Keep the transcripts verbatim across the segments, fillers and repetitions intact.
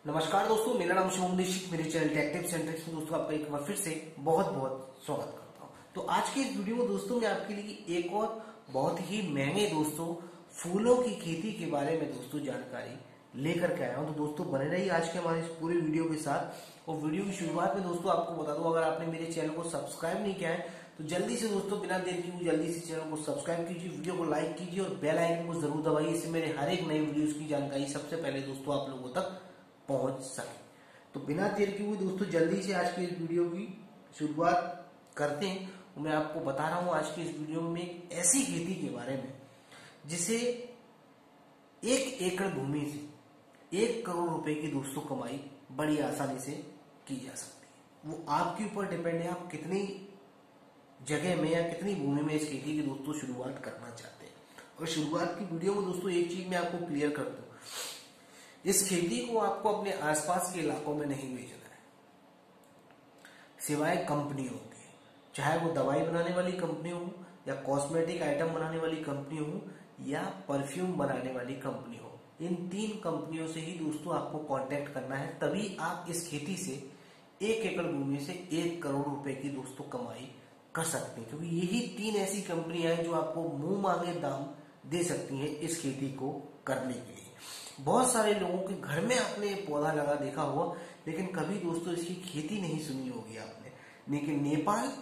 नमस्कार दोस्तों, मेरा नाम शुभम दीक्षित, मेरे चैनल टेक्टिव सेंट्रिक्स में दोस्तों आपका एक बार फिर से बहुत बहुत स्वागत करता हूं। तो आज के इस वीडियो में दोस्तों मैं आपके लिए एक और बहुत ही महंगे दोस्तों फूलों की खेती के बारे में दोस्तों जानकारी लेकर के आया हूं। तो दोस्तों बने रहिए आज के हमारे इस पूरे वीडियो के साथ। और वीडियो की शुरुआत में दोस्तों आपको बता दूं, अगर आपने मेरे चैनल को सब्सक्राइब नहीं किया है तो जल्दी से दोस्तों बिना देर किए जल्दी से चैनल को सब्सक्राइब कीजिए, वीडियो को लाइक कीजिए और बेल आइकन को जरूर दबाइए। इससे मेरे हर एक नई वीडियोस की जानकारी सबसे पहले दोस्तों आप लोगों तक पहुंच सके। तो बिना देर किए हुए दोस्तों जल्दी से आज की इस वीडियो की शुरुआत करते हैं। मैं आपको बता रहा हूं आज की इस वीडियो में एक ऐसी खेती के बारे में जिसे एक एकड़ भूमि से एक करोड़ रुपए की दोस्तों कमाई बड़ी आसानी से की जा सकती है। वो आपके ऊपर डिपेंड है, आप कितनी जगह में या कितनी भूमि में इस खेती की दोस्तों शुरुआत करना चाहते हैं। और शुरुआत की वीडियो में दोस्तों एक चीज मैं आपको क्लियर कर दूं, इस खेती को आपको अपने आसपास के इलाकों में नहीं बेचना है, सिवाय कंपनियों के, चाहे वो दवाई बनाने वाली कंपनी हो या कॉस्मेटिक आइटम बनाने वाली कंपनी हो या परफ्यूम बनाने वाली कंपनी हो। इन तीन कंपनियों से ही दोस्तों आपको कांटेक्ट करना है, तभी आप इस खेती से एक एकड़ भूमि से एक करोड़ रुपए की दोस्तों कमाई कर सकते हैं। क्योंकि यही तीन ऐसी कंपनियां हैं जो आपको मुंह मांगे दाम दे सकती हैं इस खेती को करने के लिए। बहुत सारे लोगों के घर में आपने पौधा लगा देखा होगा, लेकिन कभी दोस्तों इसकी खेती नहीं सुनी होगी आपने। लेकिन नेपाल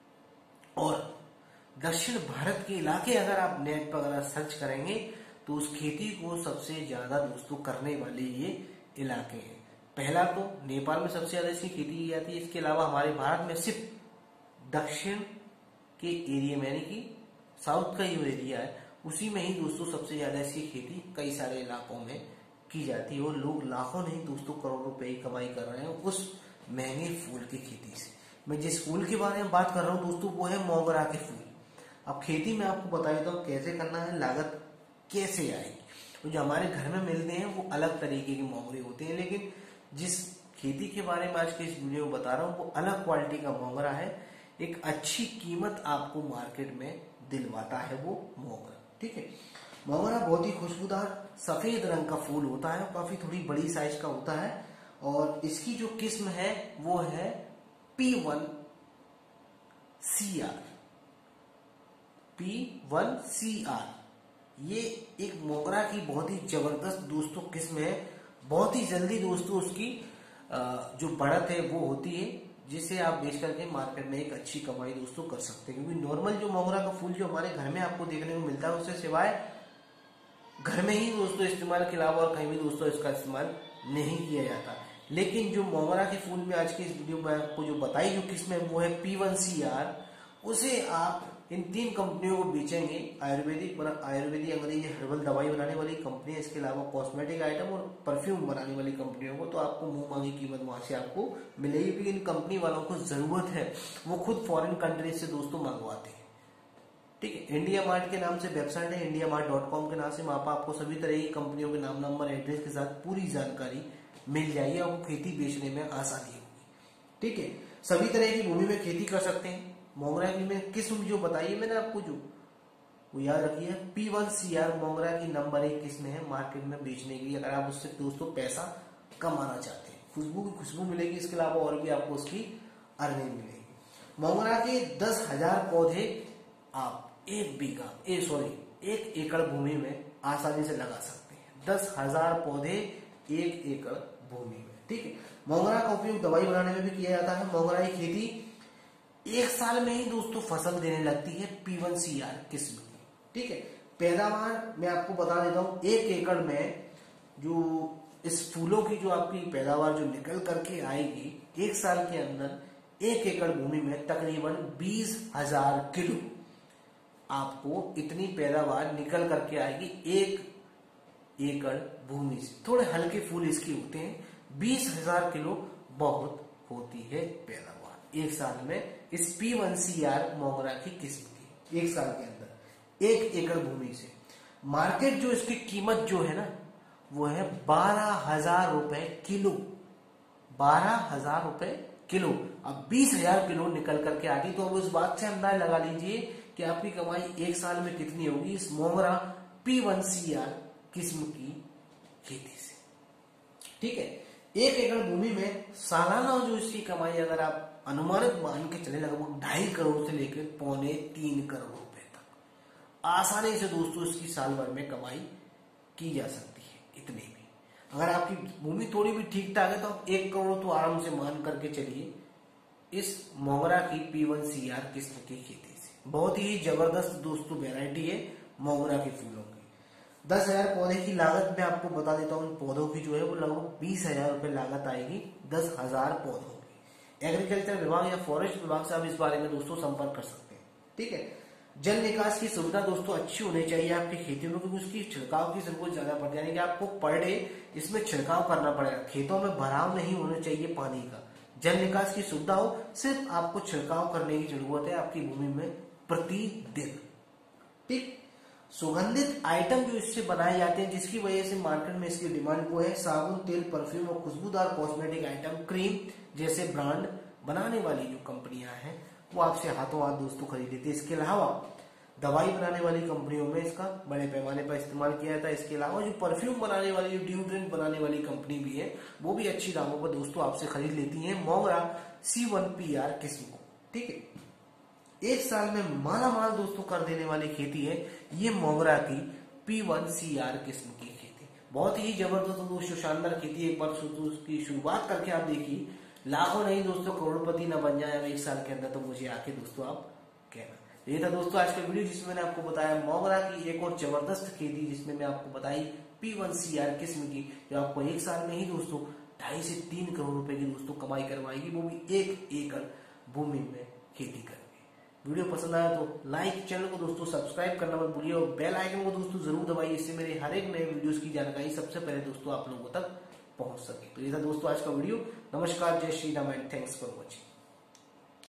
और दक्षिण भारत के इलाके अगर आप नेट पर अगर सर्च करेंगे तो उस खेती को सबसे ज्यादा दोस्तों करने वाले ये इलाके हैं। पहला तो नेपाल में सबसे ज्यादा इसकी खेती की जाती है। इसके अलावा हमारे भारत में सिर्फ दक्षिण के एरिया में यानी कि साउथ का जो एरिया है उसी में ही दोस्तों सबसे ज्यादा इसकी खेती कई सारे इलाकों में की जाती है। और लोग लाखों नहीं दोस्तों करोड़ रुपए की कमाई कर रहे हैं उस महंगे फूल की खेती से। मैं जिस फूल के बारे में बात कर रहा हूँ दोस्तों वो है मोगरा के फूल। अब खेती में आपको बता देता हूँ कैसे करना है, लागत कैसे आएगी। तो जो हमारे घर में मिलते हैं वो अलग तरीके के मोगरे होते हैं, लेकिन जिस खेती के बारे में आज के इस वीडियो में बता रहा हूँ वो अलग क्वालिटी का मोगरा है। एक अच्छी कीमत आपको मार्केट में दिलवाता है वो मोगरा। ठीक है, मोगरा बहुत ही खुशबूदार सफेद रंग का फूल होता है, काफी थोड़ी बड़ी साइज का होता है। और इसकी जो किस्म है वो है P one C R. P one C R ये एक मोगरा की बहुत ही जबरदस्त दोस्तों किस्म है। बहुत ही जल्दी दोस्तों उसकी जो बढ़त है वो होती है, जिसे आप बेच करके मार्केट में एक अच्छी कमाई दोस्तों कर सकते हैं। क्योंकि नॉर्मल जो मोगरा का फूल जो हमारे घर में आपको देखने को मिलता है उससे सिवाय घर में ही दोस्तों इस्तेमाल के अलावा और कहीं भी दोस्तों इसका इस्तेमाल नहीं किया जाता। लेकिन जो मोगरा के फूल में आज की इस वीडियो में आपको जो बताई जो किस्म है वो है पी वन सी आर। उसे आप इन तीन कंपनियों को बेचेंगे, आयुर्वेदिक आयुर्वेदिक अंग्रेजी हर्बल दवाई बनाने वाली कंपनी, इसके अलावा कॉस्मेटिक आइटम और परफ्यूम बनाने वाली कंपनियों को, तो आपको मुंह मांगी कीमत वहां से आपको मिलेगी। क्योंकि इन कंपनी वालों को जरूरत है, वो खुद फॉरेन कंट्रीज से दोस्तों मंगवाते हैं। ठीक है, इंडिया मार्ट के नाम से वेबसाइट है, इंडिया मार्ट डॉट कॉम के नाम से, वहां पर आपको सभी तरह की कंपनियों के नाम, नंबर, एड्रेस के साथ पूरी जानकारी मिल जाएगी। आपको खेती बेचने में आसानी होगी। ठीक है, सभी तरह की भूमि में खेती कर सकते हैं। मोगरा की में किस्म जो बताइए मैंने आपको जो वो याद रखिए, पी वन सी आर मोगरा की नंबर एक किस्म है मार्केट में बेचने के लिए। अगर आप उससे दोस्तों पैसा कमाना चाहते हैं, खुशबू की खुशबू मिलेगी, इसके अलावा और भी आपको उसकी अर्निंग मिलेगी। मोगरा के दस हजार पौधे आप एक बीघा ए सॉरी एक एकड़ भूमि में आसानी से लगा सकते हैं। दस हजार पौधे एक एकड़ भूमि में। ठीक है, मोगरा का उपयोग दवाई बनाने में भी किया जाता है। मोगरा की खेती एक साल में ही दोस्तों फसल देने लगती है पी वन सी आर किस्म की। ठीक है, पैदावार मैं आपको बता देता हूं, एक एकड़ में जो इस फूलों की जो आपकी पैदावार जो निकल करके आएगी एक साल के अंदर एक एकड़ भूमि में तकरीबन बीस हजार किलो आपको इतनी पैदावार निकल करके आएगी एक एकड़ भूमि से। थोड़े हल्के फूल इसके होते हैं, बीस हजार किलो बहुत होती है पैदावार एक साल में इस पी वन सी आर मोगरा की किस्म की। एक साल के अंदर एक एकड़ भूमि से मार्केट जो इसकी कीमत जो है ना वो है बारह हजार रुपए किलो। बारह हजार रुपए किलो। अब बीस हजार किलो निकल करके आ गई, तो अब उस बात से अंदाजा लगा लीजिए कि आपकी कमाई एक साल में कितनी होगी इस मोगरा पी वन सी आर किस्म की खेती से। ठीक है, एक एकड़ भूमि में सालाना जो इसकी कमाई अगर आप अनुमानित मान के चले लगभग ढाई करोड़ से लेकर पौने तीन करोड़ रुपए तक आसानी से दोस्तों इसकी साल भर में कमाई की जा सकती है। इतने भी अगर आपकी भूमि थोड़ी भी ठीक ठाक है तो आप एक करोड़ तो आराम से मान करके चलिए इस मोगरा की पी वन सी आर किस्म की खेती से। बहुत ही जबरदस्त दोस्तों वेराइटी है मोगरा के फूलों की। दस हजार पौधे की लागत में आपको बता देता हूँ, इन पौधों की जो है वो लगभग बीस हजार रुपए लागत आएगी दस हजार पौधों की। एग्रीकल्चर विभाग या फॉरेस्ट विभाग से आप इस बारे में दोस्तों संपर्क कर सकते हैं। ठीक है, जल निकास की सुविधा दोस्तों अच्छी होनी चाहिए आपकी खेती में, क्योंकि उसकी छिड़काव की जरूरत ज्यादा पड़ती है, यानी कि आपको पर डे इसमें छिड़काव करना पड़ेगा। खेतों में भराव नहीं होना चाहिए पानी का, जल निकास की सुविधा हो, सिर्फ आपको छिड़काव करने की जरूरत है आपकी भूमि में प्रतिदिन। ठीक, सुगंधित आइटम जो इससे बनाए जाते हैं जिसकी वजह से मार्केट में इसकी डिमांड वो है साबुन, तेल, परफ्यूम और खुशबूदार कॉस्मेटिक आइटम, क्रीम जैसे ब्रांड बनाने वाली जो कंपनियां हैं वो आपसे हाथों हाथ दोस्तों खरीद लेती है। इसके अलावा दवाई बनाने वाली कंपनियों में इसका बड़े पैमाने पर इस्तेमाल किया जाता है। इसके अलावा जो परफ्यूम बनाने वाली, जो डिओड्रेंट बनाने वाली कंपनी भी है वो भी अच्छी दामों पर दोस्तों आपसे खरीद लेती है मोगरा सी वन पी आर किस्म को। ठीक है, एक साल में माला माल दोस्तों कर देने वाली खेती है ये मोगरा की पी वन सी आर किस्म की खेती। बहुत ही जबरदस्त दोस्तों शानदार खेती। एक बार उसकी शुरुआत करके आप देखिए, लाखों नहीं दोस्तों करोड़पति ना बन जाए एक साल के अंदर, तो मुझे आके दोस्तों आप कहना। ये था दोस्तों आज का वीडियो जिसमें मैंने आपको बताया मोगरा की एक और जबरदस्त खेती, जिसमें मैं आपको बताई पी वन सी आर किस्म की, जो आपको एक साल में ही दोस्तों ढाई से तीन करोड़ रुपए की दोस्तों कमाई करवाएगी, वो भी एक एकड़ भूमि में खेती करके। वीडियो पसंद आया तो लाइक, चैनल को दोस्तों सब्सक्राइब करना मत भूलिए और बेल आइकन को दोस्तों जरूर दबाइए, इससे मेरे हर एक नए वीडियोस की जानकारी सबसे पहले दोस्तों आप लोगों तक पहुंच सके। तो ये था दोस्तों आज का वीडियो। नमस्कार, जय Shri Ram and thanks for watching.